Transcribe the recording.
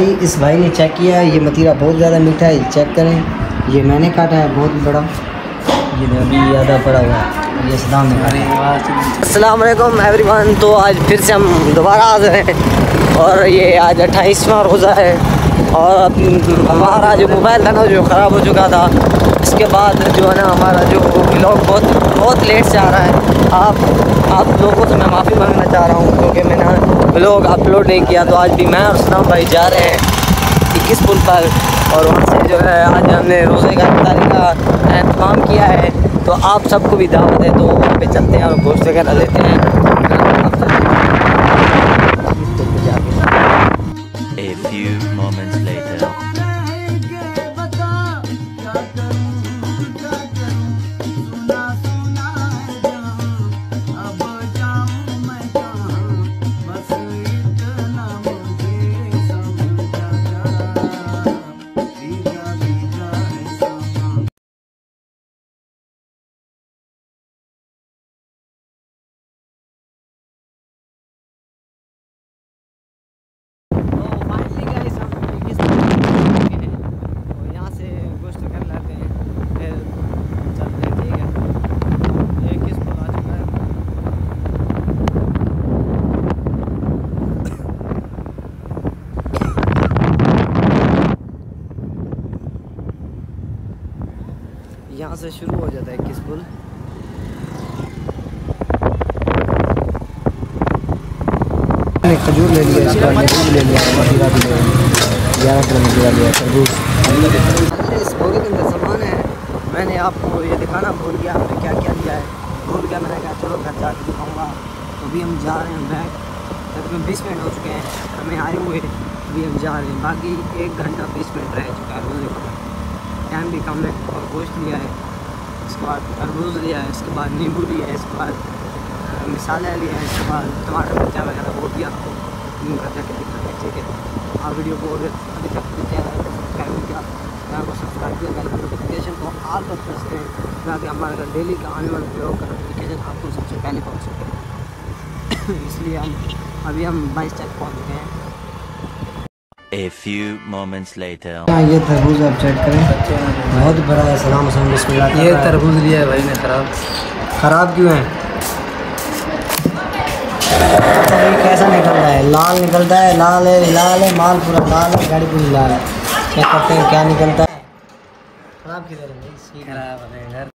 Finally इस भाई ने चेक किया है, ये मतीरा बहुत ज़्यादा मीठा है, चेक करें। ये मैंने काटा है बहुत बड़ा, ये अभी ज़्यादा पड़ा हुआ है, ये सदाम ने काटा। अस्सलाम वालेकुम एवरीवन। तो आज फिर से हम दोबारा आ गए हैं और ये आज 28वां रोज़ा है। और हमारा जो मोबाइल था ना जो ख़राब हो चुका था, इसके बाद जो है ना हमारा जो व्लॉग बहुत लेट से आ रहा है। आप लोगों से मैं माफ़ी मांगना चाह रहा हूँ क्योंकि मैंने व्लॉग अपलोड नहीं किया। तो आज भी मैं और सदाम भाई जा रहे हैं 21 पुल पर और वहाँ से जो है आज हमने रोज़े का इफ्तारी का इंतज़ाम किया है। तो आप सबको भी दावत है, तो वहाँ पे चलते हैं और गोश्त वगैरह लेते हैं। A few moments later. यहाँ से शुरू हो जाता है 21 पुल। खजूर ले लिया, इसका नींबू ले लिया, मदीरा भी ले लिया, 11 किलो मदीरा लिया, तरबूज। इस बोरे के अंदर सामान है, मैंने आपको ये दिखाना भूल गया हमने क्या क्या लिया है। भूल गया, मैंने कहा चलो घर जाकर दिखाऊँगा। तो अभी हम जा रहे हैं बैग, तकरीबन 20 मिनट हो चुके हैं हमें आए हुए, अभी हम जा रहे हैं। बाकी 1 घंटा 20 मिनट रह चुका है, रोज़े का टाइम भी कम है। और गोश्त लिया है, इसके बाद तरबूज लिया है, इसके बाद नींबू लिया है, इसके बाद मसाला लिया है, इसके बाद टमाटर मिर्चा वगैरह वो भी आपको घर जाके दिखाते हैं। ठीक है, आप वीडियो को अभी तक सब्सक्राइब किया, चैनल को सब्सक्राइब किया, नोटिफिकेशन को ऑल पर करते हैं ताकि हमारा डेली का आने वाला वीडियो का नोटिफिकेशन आपको सबसे पहले पहुँच सके। इसलिए अभी हम 22 तक पहुँच गए हैं। A few moments later. ये तरबूज आप चेक करें, बहुत बड़ा है। सलाम हुसैन बिस्मिल्लाह। ये तरबूज लिया है भाई ने, ख़राब क्यों है? कैसा निकल रहा है? लाल निकलता है, लाल है, माल पूरा लाल है, गाड़ी पूरी लाल है। चेक करते हैं क्या निकलता है। ख़राब किधर है? खराब है घर